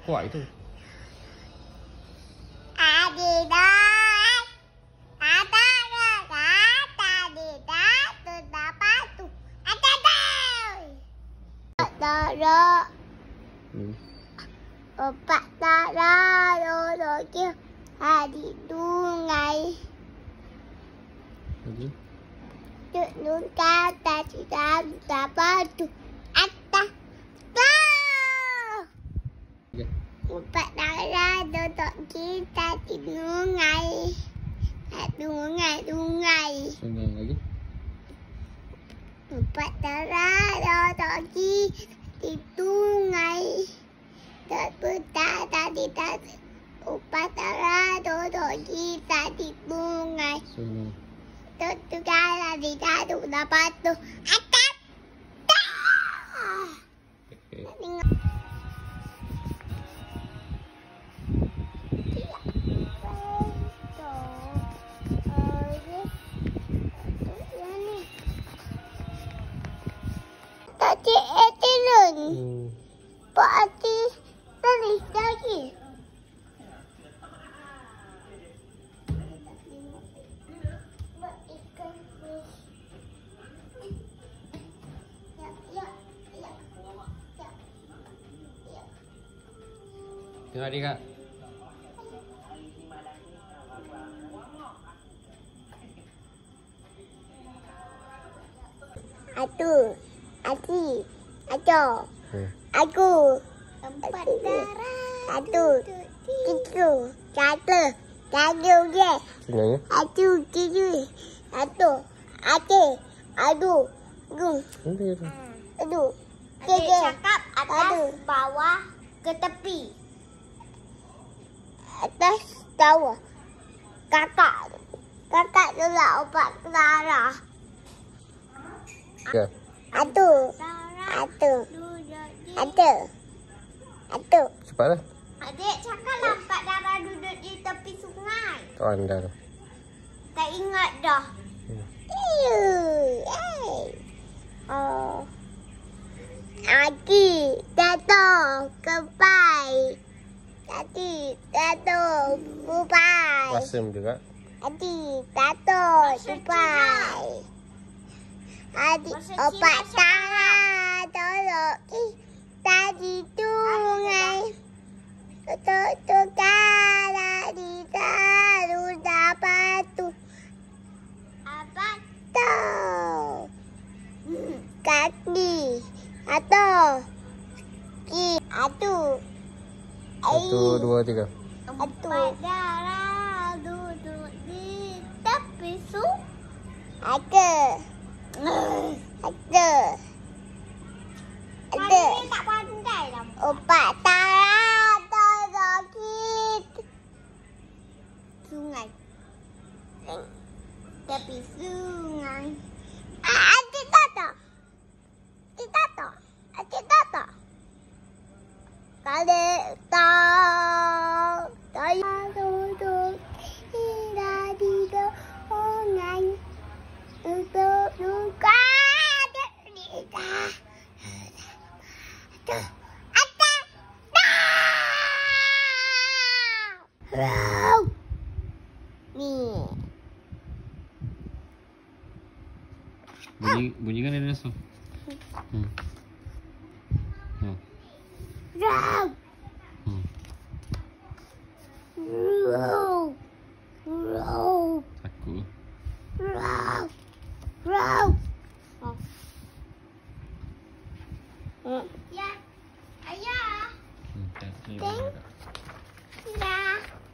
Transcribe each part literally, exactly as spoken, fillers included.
Kuat itu. Adidas. Ada ada Adidas tu dapat tu. Ada dah. Tara. Hmm. Opak tara lo ke hari sungai. Lagi. Tu nuka tadi dah dapat tu. Ada. Ya. Opak tara duduk kita di sungai. Sungai, sungai. Sungai lagi. Opak tara duduk di sungai. Tak putar tadi tadi. Opak tara duduk kita di sungai. Sungai. Tu kala di tadi dapat tu. Ada. Okay. Tadi etilun, Hmm. pasti terus lagi. Tengok dia kak. Atu, ati, aco, Hmm. aku, empat darah, atu, tiga, satu, satu je, Sungai ya. atu, tiga, satu, ate, adu, gu, Ini dia. adu, tiga, Cakap atas, bawah, ke tepi. atas, bawah, kakak, kakak juga opak Clara, Ya. atu, Sarah atu, duduk di... atu, atu. Cepatlah. Adik cakap lambat darah duduk di tepi sungai. Tak andal. Tak ingat dah. Iu, eh. Oh. Aki, datang ke pai. Aki, datang ke pai. Asam juga. Aki, datang Bahasa ke pai. Adik, Bahasa opak Cina tangan tolong kita di sungai. Tutup tukar di taruh dapat tu. Apa? Tahu. Kaki atau ki atu Satu, dua, tiga. atu Empat darah duduk di tepi sungai. ada ada ada Hari ni tak pandai lah. opak tara tolong kita Sungai. Tepi sungai. adik tata adik tata adik tata kali tahu tahu duduk tidak di sungai untuk luka tidak ada ada nih Bunyi, bunyi kan dinosaur. Hmm. Hmm. Row, Hmm. row, row, Takut. row, row. Oh. Ya. Ayah. Hmm. Tak, ni Teng. bunyi tak? Ya,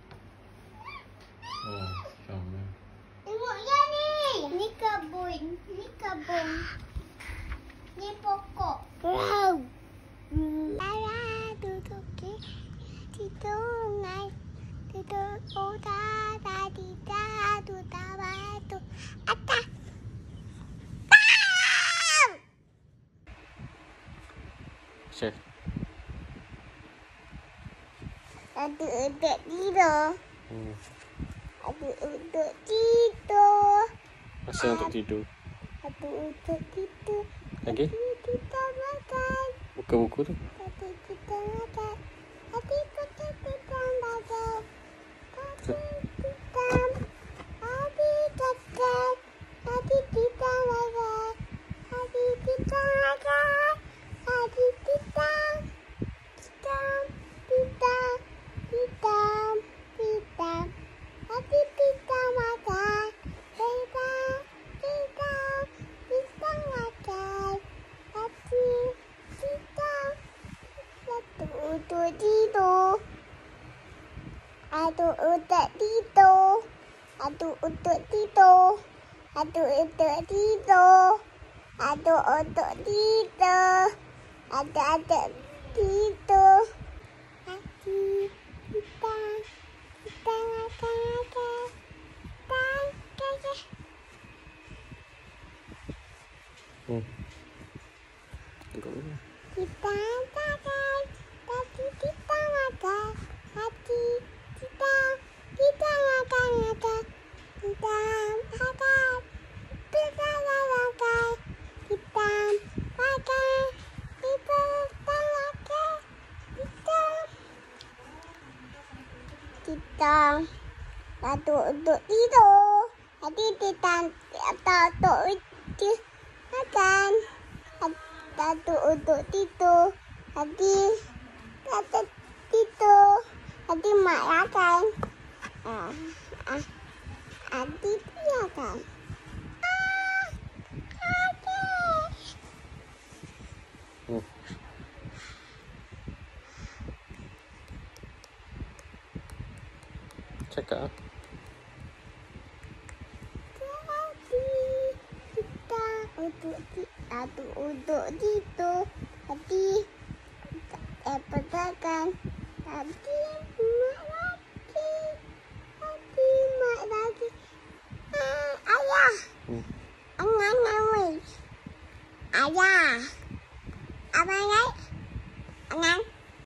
Oh, sama. tengok ya ni. Ni kebun. Ni kebun. Ni pokok. Row. Tara duduk di di sungai. Duduk utara di dadu batu atas. Chef. Ada uduk tidur. Hmm. Ada uduk tidur. Masa untuk tidur. Ada uduk tidur. Lagi? Ada kita makan. Buka buku tu. Ada kita makan. Ada untuk tidur. Aduh untuk tidur. Aduh untuk tidur. Aduh untuk tidur. Aduh untuk tidur. Aduh untuk tidur. Hati kita kita makan makan makan makan. Hmm. Enggak boleh. Kita makan, hati kita makan, hati kita kita makan makan, kita makan, kita makan, kita makan, kita makan, kita kita satu untuk tidur, hati kita satu untuk makan. Satu untuk tidur, hati satu tidur, hati makan, ah, ah, hati makan. Hmm. Cakap. Untuk satu untuk tidur, hati eh pedagang, hati mak lagi, hati mak lagi, ah, ayah, Hmm. angan angan, ayah, apa lagi, angan.